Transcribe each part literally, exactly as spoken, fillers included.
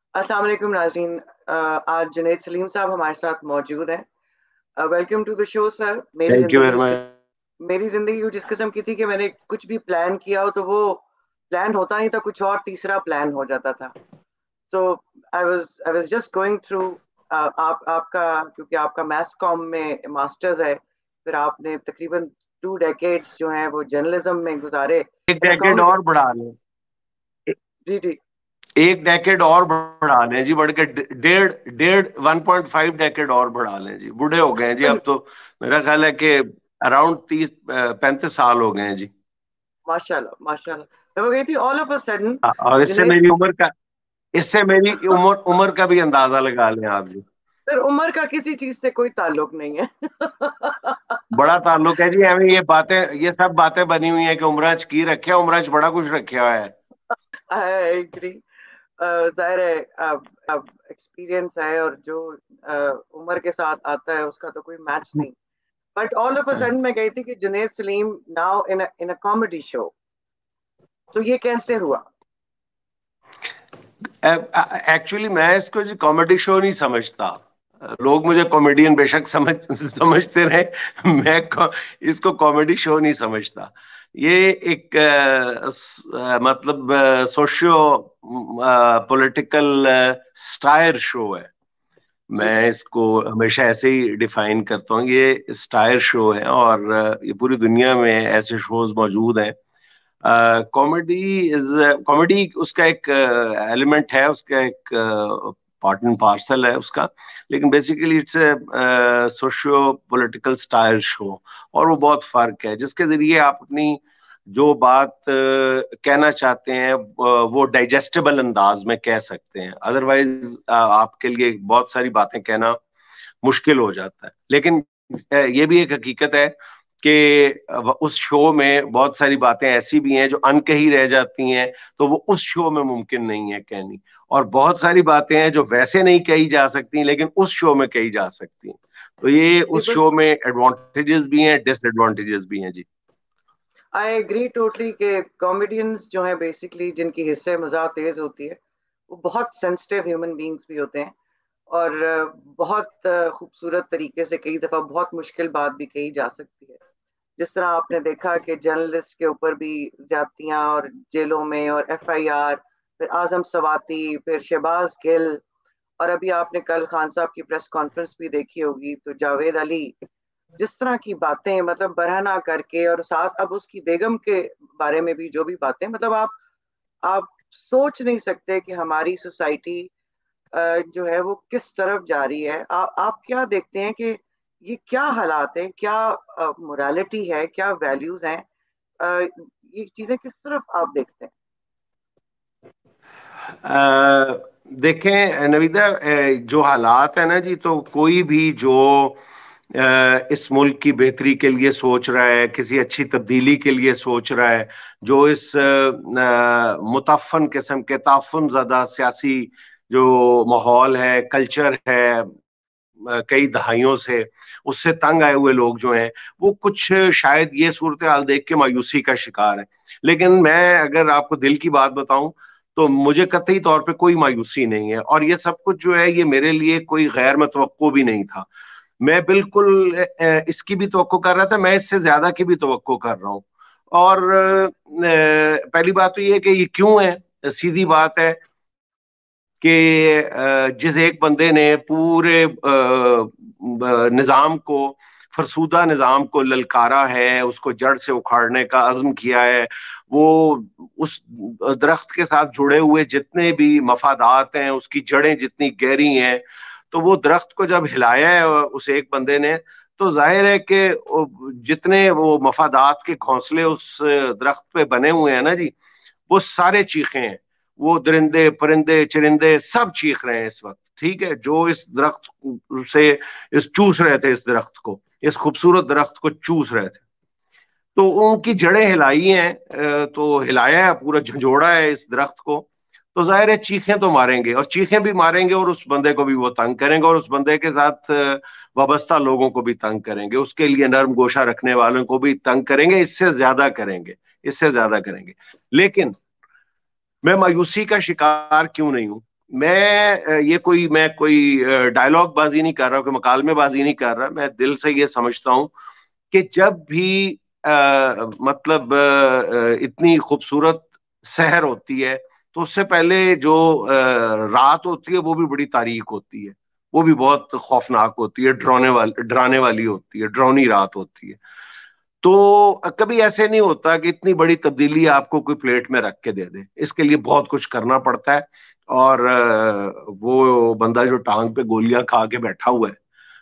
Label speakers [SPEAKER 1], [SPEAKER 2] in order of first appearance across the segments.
[SPEAKER 1] अस्सलाम वालेकुम नाज़रीन। अ, आज जुनैद सलीम साहब हमारे साथ मौजूद हैं। Welcome to the show sir. मेरी
[SPEAKER 2] थैंक यू
[SPEAKER 1] ज़िंदगी
[SPEAKER 2] वेरी
[SPEAKER 1] इस किस
[SPEAKER 2] मच।
[SPEAKER 1] मेरी ज़िंदगी कुछ इस किस्म की थी कि मैंने कुछ भी प्लान किया हो तो वो प्लान होता नहीं था, कुछ और तीसरा प्लान हो जाता था। So I was I was just going through. आप आपका क्योंकि आपका मैस कॉम में मास्टर्स है, फिर आपने तकरीबन टू डेकेड्स जो हैं वो जर्नलिज्म में गुजारे।
[SPEAKER 2] एक
[SPEAKER 1] इन
[SPEAKER 2] डेकेड और बढ़ा लें।
[SPEAKER 1] जी जी।
[SPEAKER 2] एक डेकेड और बढ़ा लें जी, बढ़ के डेढ़ डेढ़ वन पॉइंट फाइव डेकेड और बढ़ा लें जी। बूढ़े हो गए हैं जी अब तो। मेरा ख्याल है कि अराउंड तीस पैंतीस साल हो गए हैं जी।
[SPEAKER 1] माशाल्लाह माशाल्लाह। मैं वो गई थी ऑल ऑफ अ सडन।
[SPEAKER 2] हाँ, और इससे
[SPEAKER 1] जुनैद
[SPEAKER 2] मेरी उम्र का इससे मेरी उम्र उम्र का भी अंदाजा लगा लें आप जी।
[SPEAKER 1] सर, उम्र का किसी चीज से कोई ताल्लुक नहीं है।
[SPEAKER 2] बड़ा ताल्लुक है जी हमें। ये बातें, ये सब बातें बनी हुई हैं कि उमराज की रखे, उमराज बड़ा कुछ रखा है।
[SPEAKER 1] I agree. जाहिर है, अब अब एक्सपीरियंस है और जो अ, उम्र के साथ आता है उसका तो कोई मैच नहीं। But all of a sudden मैं गई थी कि Junaid Saleem now in in a comedy show. तो ये कैसे हुआ?
[SPEAKER 2] एक्चुअली मैं इसको जी कॉमेडी शो नहीं समझता। लोग मुझे कॉमेडियन बेशक समझ समझते रहे, मैं को, इसको कॉमेडी शो नहीं समझता। ये एक अ, स- अ, मतलब सोशियो पॉलिटिकल स्टायर शो है।
[SPEAKER 1] जी
[SPEAKER 2] मैं इसको हमेशा ऐसे ही डिफाइन करता हूँ। ये स्टायर शो है और अ, ये पूरी दुनिया में ऐसे शोज मौजूद हैं। कॉमेडी इज कॉमेडी उसका एक एलिमेंट है, उसका एक पार्ट एंड पार्सल है उसका। लेकिन basically it's a socio political style show. और वो बहुत फर्क है जिसके जरिए आप अपनी जो बात uh, कहना चाहते हैं uh, वो डाइजेस्टेबल अंदाज में कह सकते हैं। अदरवाइज uh, आपके लिए बहुत सारी बातें कहना मुश्किल हो जाता है। लेकिन uh, ये भी एक हकीकत है कि उस शो में बहुत सारी बातें ऐसी भी हैं जो अनकही रह जाती हैं, तो वो उस शो में मुमकिन नहीं है कहनी। और बहुत सारी बातें हैं जो वैसे नहीं कही जा सकती लेकिन उस शो में कही जा सकती हैं। तो ये
[SPEAKER 1] जी
[SPEAKER 2] उस शो
[SPEAKER 1] बिल्कुल।
[SPEAKER 2] में एडवांटेजेस भी हैं, डिसएडवांटेजेस भी हैं जी।
[SPEAKER 1] आई एग्री टोटली के कॉमेडियंस जो हैं बेसिकली जिनकी हिस्से मजाक तेज होती है, वो बहुत सेंसिटिव ह्यूमन बींग्स भी होते हैं। और अ, बहुत अ, खूबसूरत तरीके से कई दफ़ा बहुत मुश्किल बात भी कही जा सकती है। जिस तरह आपने देखा कि जर्नलिस्ट के ऊपर भी ज्यादतियां और जेलों में और एफ आई आर, फिर आजम सवाती, फिर शहबाज गिल, और अभी आपने कल खान साहब की प्रेस कॉन्फ्रेंस भी देखी होगी तो जावेद अली जिस तरह की बातें मतलब बरहना करके, और साथ अब उसकी बेगम के बारे में भी जो भी बातें, मतलब आप आप सोच नहीं सकते कि हमारी सोसाइटी जो है वो किस तरफ जा रही है। आ, आप क्या देखते हैं कि ये क्या हालात हैं, क्या मोरालिटी है, क्या वैल्यूज हैं? अ, ये चीजें किस तरफ आप देखते हैं?
[SPEAKER 2] अ, देखें नवीदा, अ, जो हालात है ना जी, तो कोई भी जो अ, इस मुल्क की बेहतरी के लिए सोच रहा है, किसी अच्छी तब्दीली के लिए सोच रहा है, जो इस मुतफ़न किस्म के ताफुन ज़दा सियासी जो माहौल है, कल्चर है, अ, कई दहाइयों से उससे तंग आए हुए लोग जो हैं, वो कुछ शायद ये सूरत हाल देख के मायूसी का शिकार है। लेकिन मैं अगर आपको दिल की बात बताऊं तो मुझे कतई तौर पे कोई मायूसी नहीं है। और ये सब कुछ जो है ये मेरे लिए कोई गैर मुतवक्को भी नहीं था। मैं बिल्कुल अ, इसकी भी तवक्को कर रहा था, मैं इससे ज्यादा की भी तवक्को कर रहा हूँ। और अ, पहली बात तो ये है कि ये क्यों है, सीधी बात है कि अ, जिस एक बंदे ने पूरे अ, निजाम को, फरसूदा निजाम को ललकारा है, उसको जड़ से उखाड़ने का अज़्म किया है, वो उस दरख्त के साथ जुड़े हुए जितने भी मफादात हैं, उसकी जड़ें जितनी गहरी हैं, तो वो दरख्त को जब हिलाया है उस एक बंदे ने, तो जाहिर है कि जितने वो मफादात के घोंसले उस दरख्त पे बने हुए हैं ना जी, वो सारे चीखे हैं। वो दरिंदे परिंदे चरिंदे सब चीख रहे हैं इस वक्त, ठीक है, जो इस दरख्त से इस चूस रहे थे, इस दरख्त को, इस खूबसूरत दरख्त को चूस रहे थे। तो उनकी जड़ें हिलाई हैं, तो हिलाया है, पूरा झंझोड़ा है इस दरख्त को। तो जाहिर है चीखें तो मारेंगे, और चीखें भी मारेंगे, और उस बंदे को भी वो तंग करेंगे, और उस बंदे के साथ वाबस्ता लोगों को भी तंग करेंगे, उसके लिए नर्म गोशा रखने वालों को भी तंग करेंगे, इससे ज्यादा करेंगे, इससे ज्यादा करेंगे। लेकिन मैं मायूसी का शिकार क्यों नहीं हूं? मैं ये कोई मैं कोई डायलॉग बाजी नहीं कर रहा, कोई मकालमे बाजी नहीं कर रहा, मैं दिल से ये समझता हूं कि जब भी आ, मतलब आ, इतनी खूबसूरत सहर होती है तो उससे पहले जो आ, रात होती है वो भी बड़ी तारीक होती है, वो भी बहुत खौफनाक होती है, डराने वाली डराने वाली होती है, डरावनी रात होती है। तो कभी ऐसे नहीं होता कि इतनी बड़ी तब्दीली आपको कोई प्लेट में रख के दे दे, इसके लिए बहुत कुछ करना पड़ता है। और अ, वो बंदा जो टांग पे गोलियां खा के बैठा हुआ है,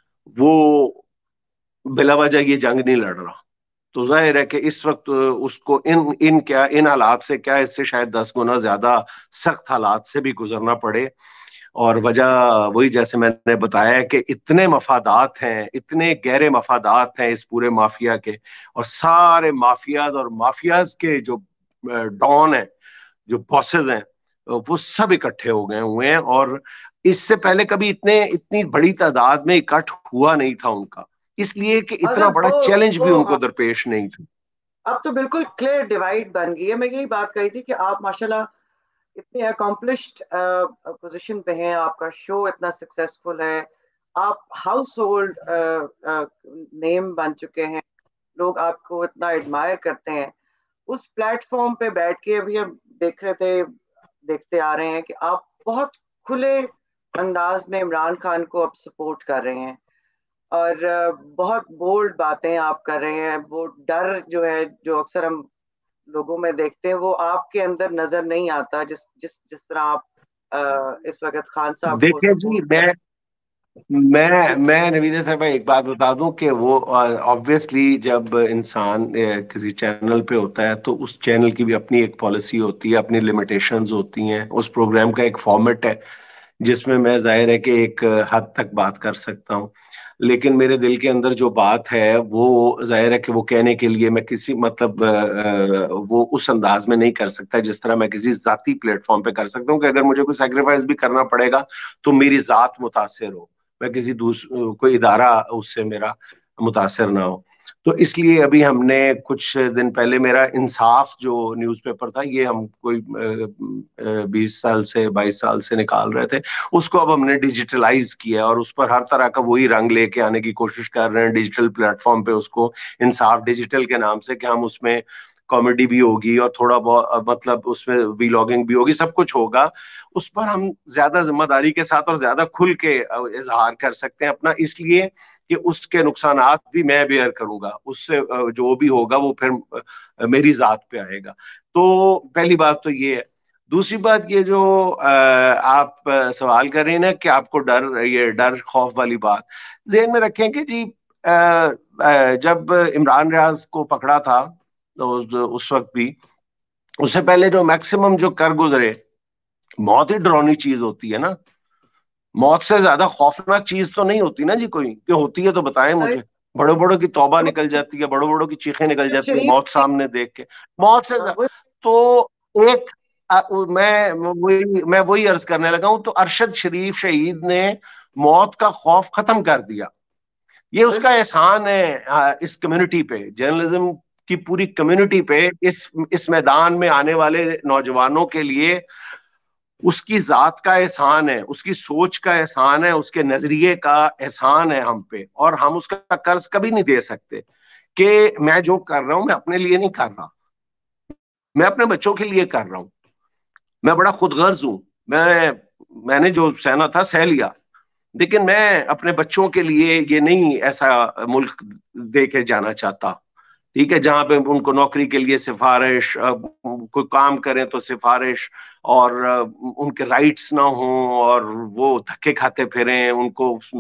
[SPEAKER 2] वो बिला वजह ये जंग नहीं लड़ रहा। तो जाहिर है कि इस वक्त उसको इन इन क्या इन हालात से क्या, इससे शायद दस गुना ज्यादा सख्त हालात से भी गुजरना पड़े। और वजह वही जैसे मैंने बताया कि इतने मफादात हैं, इतने गहरे मफादात हैं इस पूरे माफिया के, और सारे माफियाज और माफियाज के जो डॉन हैं, जो बॉसेस हैं, वो सब इकट्ठे हो गए हुए हैं। और इससे पहले कभी इतने इतनी बड़ी तादाद में इकट्ठ हुआ नहीं था उनका, इसलिए कि इतना
[SPEAKER 1] मतलब
[SPEAKER 2] बड़ा
[SPEAKER 1] वो
[SPEAKER 2] चैलेंज भी
[SPEAKER 1] वो
[SPEAKER 2] उनको दरपेश नहीं था।
[SPEAKER 1] अब तो बिल्कुल क्लियर डिवाइड बन गई है। मैं यही बात कही थी कि आप माशाल्लाह इतने अकॉम्प्लिश्ड पोजीशन पे हैं, आपका शो इतना सक्सेसफुल है, आप हाउस होल्ड नेम बन चुके हैं, लोग आपको इतना एडमायर करते हैं। उस प्लेटफॉर्म पे बैठ के अभी हम देख रहे थे, देखते आ रहे हैं कि आप बहुत खुले अंदाज में इमरान खान को अब सपोर्ट कर रहे हैं, और अ, बहुत बोल्ड बातें आप कर रहे हैं। वो डर जो है, जो अक्सर हम लोगों में देखते हैं, वो आपके अंदर नजर नहीं आता, जिस जिस जिस तरह आप अ, इस वक्त खान साहब को
[SPEAKER 2] देखिए जी,
[SPEAKER 1] सपोर्ट कर।
[SPEAKER 2] मैं मैं मैं नवीदे साहब एक बात बता दूं कि वो ऑब्वियसली जब इंसान अ, किसी चैनल पे होता है तो उस चैनल की भी अपनी एक पॉलिसी होती है, अपनी लिमिटेशंस होती हैं, उस प्रोग्राम का एक फॉर्मेट है जिसमें मैं जाहिर है कि एक हद तक बात कर सकता हूँ। लेकिन मेरे दिल के अंदर जो बात है वो जाहिर है कि वो कहने के लिए मैं किसी मतलब अ, अ, वो उस अंदाज में नहीं कर सकता जिस तरह मैं किसी जाती प्लेटफॉर्म पे कर सकता हूँ कि अगर मुझे कोई सेक्रीफाइस भी करना पड़ेगा तो मेरी जात मुतासिर हो, मैं किसी दूस कोई इदारा उससे मेरा मुतासिर ना हो। तो इसलिए अभी हमने कुछ दिन पहले मेरा इंसाफ जो न्यूज़पेपर था, ये हम कोई बीस साल से बाईस साल से निकाल रहे थे, उसको अब हमने डिजिटलाइज किया और उस पर हर तरह का वही रंग लेके आने की कोशिश कर रहे हैं डिजिटल प्लेटफॉर्म पे उसको, इंसाफ डिजिटल के नाम से, कि हम उसमें कॉमेडी भी होगी और थोड़ा बहुत मतलब उसमें वीलॉगिंग भी होगी, सब कुछ होगा। उस पर हम ज्यादा जिम्मेदारी के साथ और ज्यादा खुल के इजहार कर सकते हैं अपना, इसलिए कि उसके नुकसानात भी मैं बेयर करूंगा, उससे जो भी होगा वो फिर मेरी जात पे आएगा। तो पहली बात तो ये है। दूसरी बात ये जो अ, आप अ, सवाल कर रहे हैं ना कि आपको डर, ये डर खौफ वाली बात जेहन में रखें कि जी अ, अ, जब इमरान रियाज को पकड़ा था तो उस, उस वक्त भी, उससे पहले जो मैक्सिमम जो कर गुजरे, मौत ही डरावनी चीज होती है ना। मौत से ज्यादा खौफनाक चीज तो नहीं होती ना जी कोई, कि होती है तो बताएं
[SPEAKER 1] अरे,
[SPEAKER 2] मुझे। बड़े बड़ों की तौबा
[SPEAKER 1] वो
[SPEAKER 2] निकल जाती है, बड़ों बड़ों की चीखें निकल
[SPEAKER 1] अरशद
[SPEAKER 2] जाती है
[SPEAKER 1] शरीफ
[SPEAKER 2] मौत
[SPEAKER 1] की,
[SPEAKER 2] सामने देख के, मौत से
[SPEAKER 1] हाँ,
[SPEAKER 2] ज्यादा।
[SPEAKER 1] वो
[SPEAKER 2] तो एक अ, मैं वही मैं वही अर्ज करने लगा हूं, तो अरशद शरीफ शहीद ने मौत का खौफ खत्म कर दिया। ये उसका
[SPEAKER 1] बिल्कुल।
[SPEAKER 2] एहसान है अ, इस कम्युनिटी पे, जर्नलिज्म की पूरी कम्युनिटी पे, इस इस मैदान में आने वाले नौजवानों के लिए उसकी जात का एहसान है, उसकी सोच का एहसान है, उसके नजरिए का एहसान है हम पे, और हम उसका कर्ज कभी नहीं दे सकते। कि मैं जो कर रहा हूं मैं अपने लिए नहीं कर रहा, मैं अपने बच्चों के लिए कर रहा हूं, मैं बड़ा खुदगर्ज हूं। मैं मैंने जो सहना था सह लिया, लेकिन मैं अपने बच्चों के लिए ये नहीं ऐसा मुल्क दे के जाना चाहता, ठीक है, जहां पे उनको नौकरी के लिए सिफारिश, अ, कोई काम करें तो सिफारिश, और अ, उनके राइट्स ना हों, और वो धक्के खाते फिरें, उनको अ,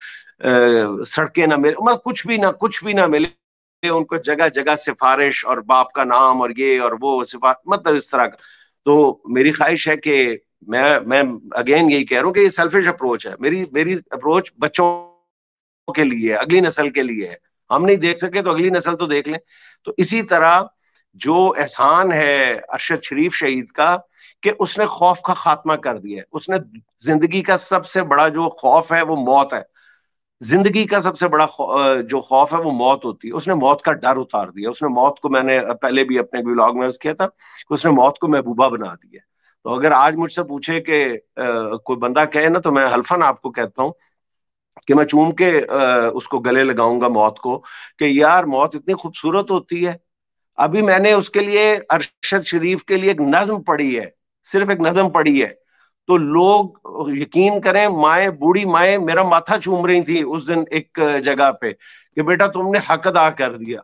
[SPEAKER 2] सड़कें ना मिले, मतलब कुछ भी ना कुछ भी ना मिले उनको, जगह जगह सिफारिश और बाप का नाम और ये और वो सिफार, मतलब इस तरह का। तो मेरी ख्वाहिश है कि मैं मैं अगेन यही कह रहा हूँ कि ये सेल्फिश अप्रोच है, मेरी मेरी अप्रोच बच्चों के लिए, अगली नस्ल के लिए है। हम नहीं देख सके तो अगली नस्ल तो देख लें। तो इसी तरह जो एहसान है अरशद शरीफ शहीद का, कि उसने खौफ का खात्मा कर दिया, उसने जिंदगी का सबसे बड़ा जो खौफ है वो मौत है, जिंदगी का सबसे बड़ा खौ, जो खौफ है वो मौत होती है, उसने मौत का डर उतार दिया। उसने मौत को, मैंने पहले भी अपने ब्लॉग में किया था, उसने मौत को महबूबा बना दिया। तो अगर आज मुझसे पूछे कि कोई बंदा कहे ना, तो मैं हल्फन आपको कहता हूं कि मैं चूम के आ, उसको गले लगाऊंगा मौत को, कि यार मौत इतनी खूबसूरत होती है। अभी मैंने उसके लिए अरशद शरीफ के लिए एक नज्म पढ़ी है, सिर्फ एक नज्म पढ़ी है, तो लोग यकीन करें, माए बूढ़ी माए मेरा माथा चूम रही थी उस दिन एक जगह पे कि बेटा तुमने हक अदा कर दिया।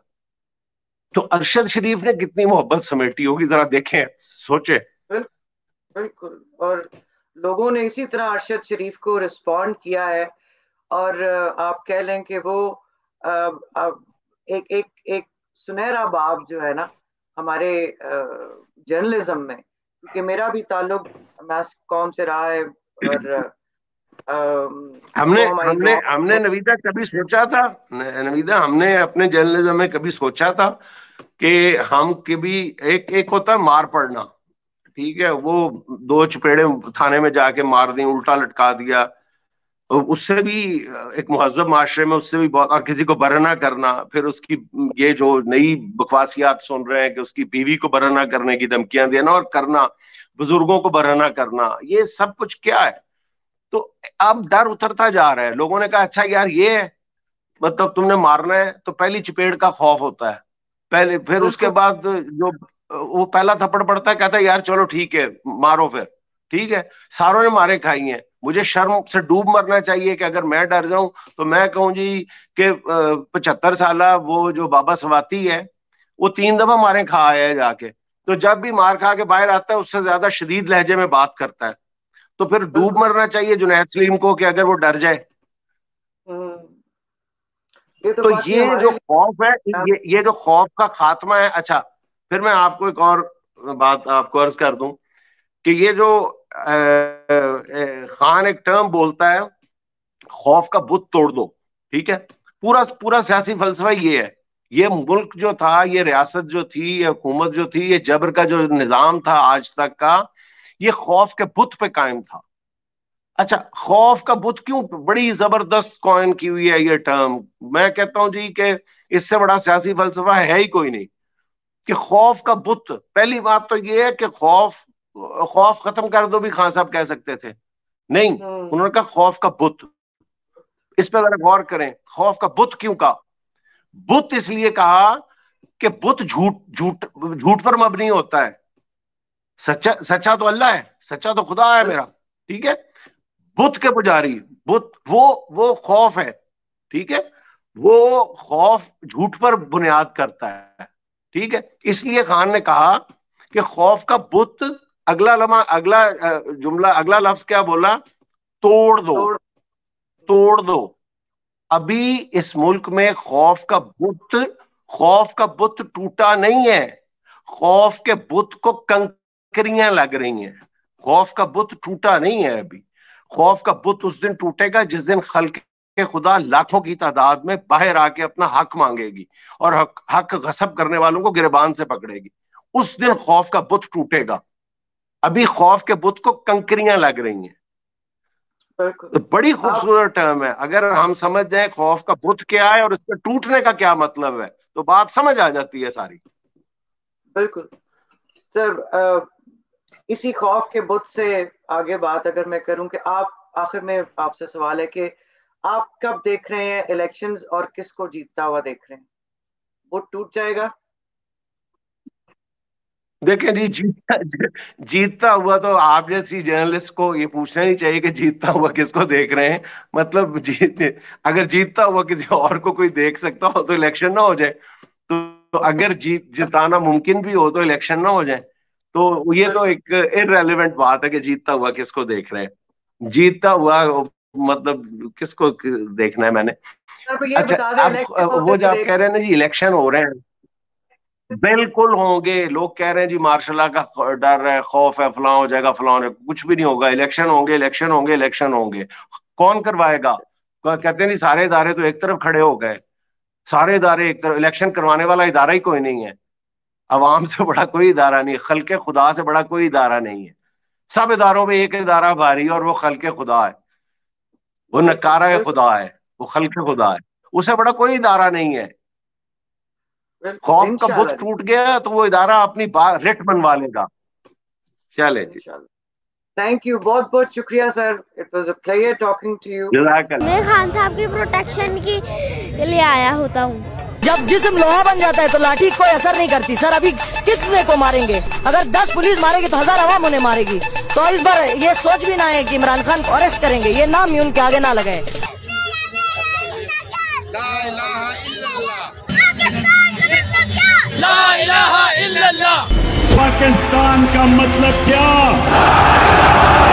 [SPEAKER 2] तो अरशद शरीफ ने कितनी मोहब्बत समेटी होगी, जरा देखें, सोचे।
[SPEAKER 1] बिल, बिल्कुल। और लोगों ने इसी तरह अरशद शरीफ को रिस्पॉन्ड किया है। और अ, आप कह लें कि वो अ, अ, एक एक एक सुनहरा बाब जो है ना हमारे जर्नलिज्म में, क्योंकि मेरा भी ताल्लुक मैस कॉम से रहा है। और अ,
[SPEAKER 2] हमने
[SPEAKER 1] वो हमारी
[SPEAKER 2] हमने
[SPEAKER 1] दुआ
[SPEAKER 2] हमने
[SPEAKER 1] में।
[SPEAKER 2] नवीदा कभी सोचा था, न- नवीदा हमने अपने जर्नलिज्म में कभी सोचा था कि हम कभी, एक एक होता है मार पड़ना, ठीक है, वो दो चपेड़े थाने में जाके मार दी, उल्टा लटका दिया, तो उससे भी एक मुहज्जब माशरे में उससे भी बहुत, और किसी को बरहना करना, फिर उसकी ये जो नई बकवासियात सुन रहे हैं कि उसकी बीवी को बरहना करने की धमकियां देना और करना, बुजुर्गों को बरहना करना, ये सब कुछ क्या है। तो अब डर उतरता जा रहा है, लोगों ने कहा अच्छा यार ये है, मतलब तुमने मारना है तो पहली चपेट का खौफ होता है पहले, फिर उसके
[SPEAKER 1] बिल्कुल।
[SPEAKER 2] बाद जो वो पहला थप्पड़ पड़ता है, कहता है यार चलो ठीक है मारो फिर, ठीक है। सारों ने मारे खाई हैं, मुझे शर्म से डूब मरना चाहिए कि अगर मैं डर जाऊं तो मैं कहूं जी कि पचहत्तर साल वो जो बाबा सवाती है वो तीन दफा मारे खा आया है जाके, तो जब भी मार खा के बाहर आता है उससे ज्यादा शदीद लहजे में बात करता है। तो फिर डूब
[SPEAKER 1] बिल्कुल।
[SPEAKER 2] मरना चाहिए जुनैद सलीम को कि अगर वो डर जाए।
[SPEAKER 1] हम्म, ये तो
[SPEAKER 2] तो
[SPEAKER 1] बाकी
[SPEAKER 2] ये जो
[SPEAKER 1] हमारे
[SPEAKER 2] खौफ है,
[SPEAKER 1] लिए।
[SPEAKER 2] ये ये जो खौफ का खात्मा है। अच्छा, फिर मैं आपको एक और बात आपको अर्ज कर दूं कि ये जो अ, अ, खान एक टर्म बोलता है, खौफ का बुत तोड़ दो, ठीक है। पूरा पूरा सियासी फलसफा ये है, ये मुल्क जो था, ये रियासत जो थी, ये हुकूमत जो थी, ये जबर का जो निजाम था आज तक का, ये खौफ के बुत पे कायम था। अच्छा, खौफ का बुत क्यों, बड़ी जबरदस्त कॉइन की हुई है ये टर्म। मैं कहता हूं जी कि इससे बड़ा सियासी फलसफा है ही कोई नहीं, कि खौफ का बुत। पहली बात तो ये है कि खौफ, खौफ खत्म कर दो भी खान साहब कह सकते थे, नहीं,
[SPEAKER 1] हम्म।
[SPEAKER 2] उन्होंने कहा खौफ का बुत। इस पर जरा गौर करें, खौफ का बुत क्यों कहा। बुत इसलिए कहा कि बुत झूठ झूठ झूठ पर मबनी होता है। सच्चा सच्चा तो अल्लाह है, सच्चा तो खुदा है मेरा, ठीक है। बुत के पुजारी, बुत वो वो खौफ है, ठीक है। वो खौफ झूठ पर बुनियाद करता है, ठीक है। इसलिए खान ने कहा कि खौफ का बुत, अगला लमा अगला अ, जुमला, अगला लफ्ज क्या बोला, तोड़ दो,
[SPEAKER 1] तोड़।
[SPEAKER 2] तोड़ दो। अभी इस मुल्क में खौफ का बुत, खौफ का बुत टूटा नहीं है, खौफ के बुत को कंकरियां लग रही हैं। खौफ का बुत टूटा नहीं है अभी। खौफ का बुत उस दिन टूटेगा जिस दिन खल्क के खुदा लाखों की तादाद में बाहर आके अपना हक मांगेगी और हक, हक गसब करने वालों को गिरबान से पकड़ेगी। उस दिन खौफ का बुत टूटेगा। अभी खौफ के बुत को कंकरियां लग रही हैं।
[SPEAKER 1] बिल्कुल।
[SPEAKER 2] तो बड़ी
[SPEAKER 1] आप
[SPEAKER 2] खूबसूरत टर्म है, अगर हम समझ जाए खौफ का बुत क्या है और इसके टूटने का क्या मतलब है, तो बात समझ आ जाती है सारी।
[SPEAKER 1] बिल्कुल सर। अ, इसी खौफ के बुत से आगे बात अगर मैं करूं कि आप, आखिर में आपसे सवाल है कि आप कब देख रहे हैं इलेक्शंस और किसको जीतता हुआ देख रहे हैं। बुत टूट जाएगा।
[SPEAKER 2] देखें जी, जीतता जीतता हुआ तो आप जैसी जर्नलिस्ट को ये पूछना नहीं चाहिए कि जीतता हुआ किसको देख रहे हैं। मतलब जीत, अगर जीतता हुआ किसी और को कोई देख सकता हो तो इलेक्शन ना हो जाए, तो, तो अगर जीत जिताना मुमकिन भी हो तो इलेक्शन ना हो जाए। तो ये तो
[SPEAKER 1] बिल्कुल।
[SPEAKER 2] एक इररेलेवेंट बात है कि जीतता हुआ किसको देख रहे हैं, जीतता हुआ मतलब किसको देखना है मैंने।
[SPEAKER 1] सर ये
[SPEAKER 2] अच्छा,
[SPEAKER 1] बता दें
[SPEAKER 2] अब
[SPEAKER 1] इलेक्शन होते
[SPEAKER 2] वो जो
[SPEAKER 1] हुए
[SPEAKER 2] आप
[SPEAKER 1] देख।
[SPEAKER 2] कह रहे हैं ना जी इलेक्शन हो रहे हैं, बिल्कुल होंगे। लोग कह रहे हैं जी मार्शल का ख- डर है, खौफ है, फलां हो जाएगा, फलां हो जाएगा, कुछ भी नहीं होगा। इलेक्शन होंगे, इलेक्शन होंगे, इलेक्शन होंगे। कौन करवाएगा। कह- कहते हैं नहीं सारे इदारे तो एक तरफ खड़े हो गए, सारे इदारे एक तरफ, इलेक्शन करवाने वाला इदारा ही कोई नहीं है। अवाम से बड़ा कोई इदारा नहीं है, खल्के खुदा से बड़ा कोई इदारा नहीं है। सब इदारों में एक इदारा भारी है और वो खल्के खुदा है, वो
[SPEAKER 1] बिल्कुल।
[SPEAKER 2] नकारा है,
[SPEAKER 1] बिल्कुल।
[SPEAKER 2] खुदा है, वो खल्के खुदा है। उससे बड़ा कोई इदारा नहीं है।
[SPEAKER 1] बिल्कुल
[SPEAKER 2] खौफ का बुत
[SPEAKER 1] इंशाल्लाह जी।
[SPEAKER 2] टूट गया तो वो इदारा अपनी बा- रिट बनवा लेगा। चले जी,
[SPEAKER 1] थैंक यू, बहुत बहुत शुक्रिया sir, it was a pleasure talking to you.
[SPEAKER 3] मैं खान साहब की प्रोटेक्शन की लिए आया होता हूँ।
[SPEAKER 4] जब जिस्म लोहा बन जाता है तो लाठी कोई असर नहीं करती सर। अभी कितने को मारेंगे? अगर दस पुलिस मारेगी तो हजार आवाम उन्हें मारेगी। तो इस बार ये सोच भी ना है कि इमरान खान को अरेस्ट करेंगे, ये नाम ही उनके आगे ना लगाए।
[SPEAKER 5] ला इलाहा इल्लल्लाह।
[SPEAKER 6] पाकिस्तान का मतलब क्या?